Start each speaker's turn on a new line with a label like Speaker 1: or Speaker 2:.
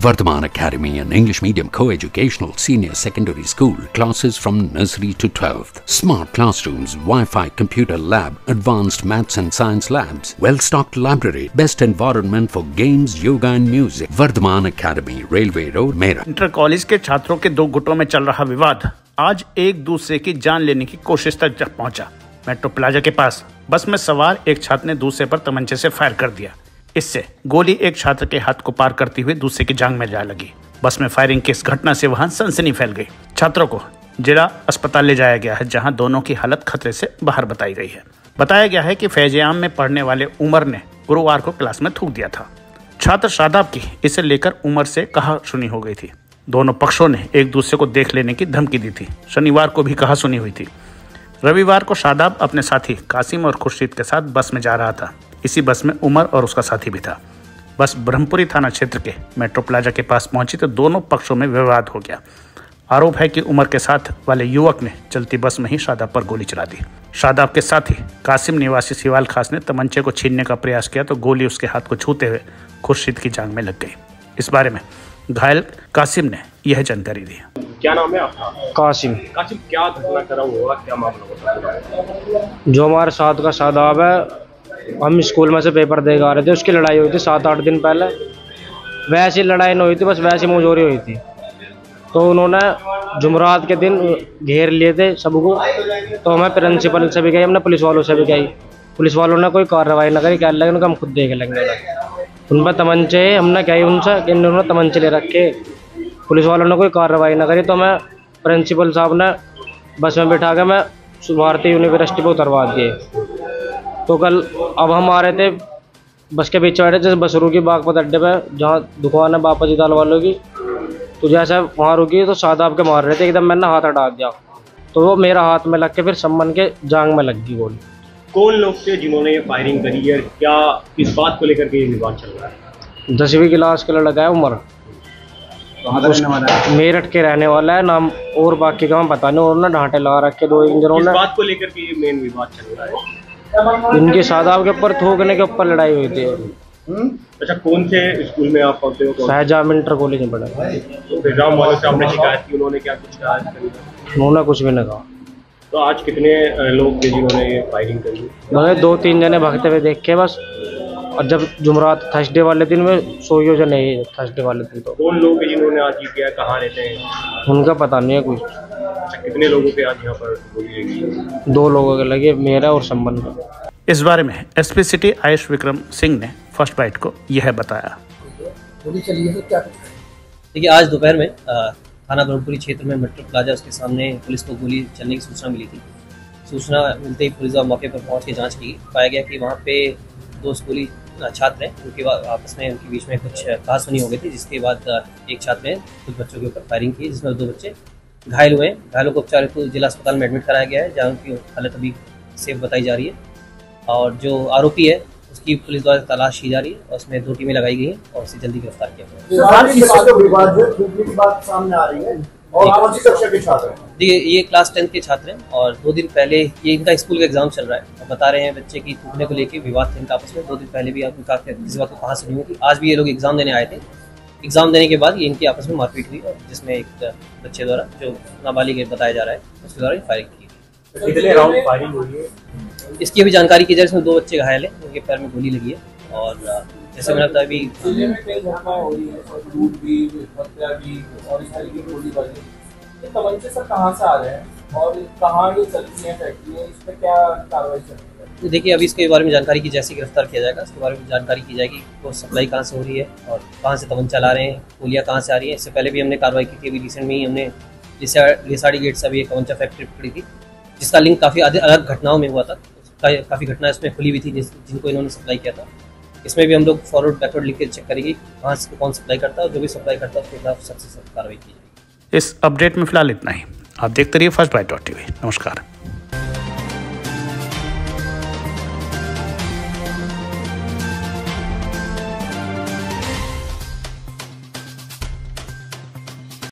Speaker 1: Vardhaman Academy, an English medium co-educational senior secondary school, classes from nursery to 12th. Smart classrooms, Wi-Fi computer lab, advanced maths and science labs, well-stocked library, best environment for games, yoga and music. Vardhaman Academy, Railway Road, Meerut.
Speaker 2: Inter college के छात्रों के दो गुटों में चल रहा विवाद आज एक दूसरे की जान लेने की कोशिश तक पहुंचा। मेट्रो प्लाजा के पास बस में सवार एक छात्र ने दूसरे पर तमंचे से फायर कर दिया। इससे गोली एक छात्र के हाथ को पार करती हुई दूसरे की जांघ में जा लगी। बस में फायरिंग की इस घटना से वहां सनसनी फैल गई। छात्रों को जिला अस्पताल ले जाया गया है, जहां दोनों की हालत खतरे से बाहर बताई गई है। बताया गया है कि फैज़-ए-आम में पढ़ने वाले उमर ने गुरुवार को क्लास में थूक दिया था। छात्र शादाब की इसे लेकर उमर से कहा सुनी हो गई थी। दोनों पक्षों ने एक दूसरे को देख लेने की धमकी दी थी। शनिवार को भी कहा सुनी हुई थी। रविवार को शादाब अपने साथी कासिम और खुर्शीद के साथ बस में जा रहा था। इसी बस में उमर और उसका साथी भी था। बस ब्रह्मपुरी थाना क्षेत्र के मेट्रो प्लाजा के पास पहुंची तो दोनों पक्षों में विवाद हो गया। आरोप है कि उमर के साथ वाले युवक ने चलती बस में ही शादाब पर गोली चला दी। शादाब के साथी कासिम निवासी सिवाल खास ने तमंचे को छीनने का प्रयास किया तो गोली उसके हाथ को छूते हुए खुर्शीद की जांघ में लग गई। इस बारे में घायल कासिम ने यह जानकारी दी।
Speaker 3: क्या नाम है आपका?
Speaker 4: कासिम।
Speaker 3: कासिम, क्या घटना करा हुआ, क्या मामला होता?
Speaker 4: जो हमारे साथ का शादाब है, हम स्कूल में से पेपर दे आ रहे थे, उसकी लड़ाई हुई थी 7-8 दिन पहले। वैसी लड़ाई नहीं हुई थी, बस वैसी मुंहजोरी हुई थी। तो उन्होंने जुमरात के दिन घेर लिए थे सबको। तो हमें प्रिंसिपल से भी गई, हमने पुलिस वालों से भी गई। पुलिस वालों ने कोई कार्रवाई न करी। कह लगे हम खुद देख लेंगे। उन पर तमंचे, हमने कही उनसे कि उन्होंने तमंचे ले रखे। पुलिस वालों ने कोई कार्रवाई न करी तो हमें प्रिंसिपल साहब ने बस में बिठा के मैं भारतीय यूनिवर्सिटी पर उतरवा दिए। तो कल अब हम आ रहे थे, बस के पीछे बैठे जैसे बस रुकी बागपत अड्डे पे, जहाँ दुकान है बापा जी दाल वालों की। तो जैसे वहाँ रुकी तो शादाब के मार रहे थे, एकदम मैंने हाथ हटा दिया तो वो मेरा हाथ में लग के फिर सम्मन के जांघ में लग गई गोली।
Speaker 3: कौन लोग थे जिन्होंने ये फायरिंग करी है? क्या किस बात को लेकर के ये विवाद चल रहा है?
Speaker 4: 10वीं क्लास का लड़का है उमर, मेरठ के रहने वाला है नाम, और बाकी का पता नहीं। उन्होंने ढांटे लगा रखे दो इंजनों ने।
Speaker 3: किस बात को लेकर के ये मेन विवाद चल रहा है?
Speaker 4: इनके शादाब के ऊपर थूकने के ऊपर लड़ाई हुई थी।
Speaker 3: अच्छा, कौन से स्कूल में आप पढ़ते हो?
Speaker 4: फैज़-ए-आम इंटर कॉलेज में पढ़ा।
Speaker 3: तो फैज़-ए-आम वालों से आपने शिकायत की, उन्होंने क्या कुछ कहा?
Speaker 4: उन्होंने कुछ भी नहीं कहा।
Speaker 3: तो आज कितने लोग थे जिन्होंने ये फायरिंग करी?
Speaker 4: मुझे 2-3 जने भागते हुए देखे बस। और जब जुमरात थर्सडे वाले दिन में सोयो जो नहीं, थर्सडे वाले दिन। तो
Speaker 3: कौन लोग हैं जिन्होंने आज ये किया, कहाँ रहते हैं?
Speaker 4: उनका पता नहीं है कुछ।
Speaker 3: अच्छा, कितने लोगों पे आज यहाँ पर गोली लगी?
Speaker 4: 2 लोगों के लगे, मेरा और सम्मन का।
Speaker 2: इस बारे में एसपी सिटी आयुष विक्रम सिंह ने फर्स्ट बाइट को यह बताया।
Speaker 5: देखिए, आज दोपहर में थाना ब्रह्मपुरी क्षेत्र में मेट्रो प्लाजा उसके सामने पुलिस को गोली चलने की सूचना मिली थी। सूचना मिलते ही पुलिस मौके पर पहुंच के जांच की। पाया गया कि वहां पे 2 स्कूली छात्र हैं, उनके आपस में उनके बीच में कुछ कहासुनी हो गई थी, जिसके बाद एक छात्र ने कुछ बच्चों के ऊपर फायरिंग की, जिसमें 2 बच्चे घायल हुए। घायलों को उपचार हेतु जिला अस्पताल में एडमिट कराया गया है, जहाँ उनकी हालत अभी सेफ बताई जा रही है। और जो आरोपी है उसकी पुलिस द्वारा तलाश की जा रही है और उसमें 2 टीमें लगाई गई हैं और उसे जल्दी गिरफ्तार किया गया। देखिए, ये क्लास 10 के छात्र हैं और 2 दिन पहले ये इनका स्कूल का एग्जाम चल रहा है और बता रहे हैं बच्चे की थूकने को लेकर विवाद थे इनका आपस में। 2 दिन पहले भी इनका किसी बात को कहाँ सुनी हुई थी। आज भी ये लोग एग्जाम देने आए थे। एग्जाम देने के बाद ये इनकी आपस में मारपीट हुई और जिसमें एक बच्चे द्वारा, जो नाबालिग बताया जा रहा है, उसके द्वारा फायरिंग की गई।
Speaker 3: कितने राउंड फायरिंग हुई है
Speaker 5: इसकी अभी जानकारी की जाए। इसमें 2 बच्चे घायल हैं, उनके पैर में गोली लगी है और जैसे मैंने बताया अभी
Speaker 6: तमंचे सर कहाँ से आ रहे हैं और कहाँ ये चलती है फैक्ट्री, इस पर क्या कार्रवाई चल रही है?
Speaker 5: तो देखिए, अभी इसके बारे में जानकारी की, जैसे गिरफ्तार किया जाएगा उसके बारे में जानकारी की जाएगी। वो सप्लाई कहाँ से हो रही है और कहाँ से तमंचा ला रहे हैं, गोलियाँ कहाँ से आ रही है। इससे पहले भी हमने कार्रवाई की थी। अभी रिसेंट में ही हमने लिसाड़ी गेट से अभी एक तमंचा फैक्ट्री पकड़ी थी, जिसका लिंक काफ़ी अलग घटनाओं में हुआ था। काफ़ी घटनाएं इसमें खुली हुई थी जिनको इन्होंने सप्लाई किया था। इसमें भी हम लोग फॉरवर्ड बैकवर्ड लिख के चेक करेंगे कहाँ से कौन सप्लाई करता है और जो भी सप्लाई करता है उसके खिलाफ सख्त से सख्त कार्रवाई की जाएगी।
Speaker 2: इस अपडेट में फिलहाल इतना ही। आप देखते रहिए फर्स्ट बाइट.tv। नमस्कार।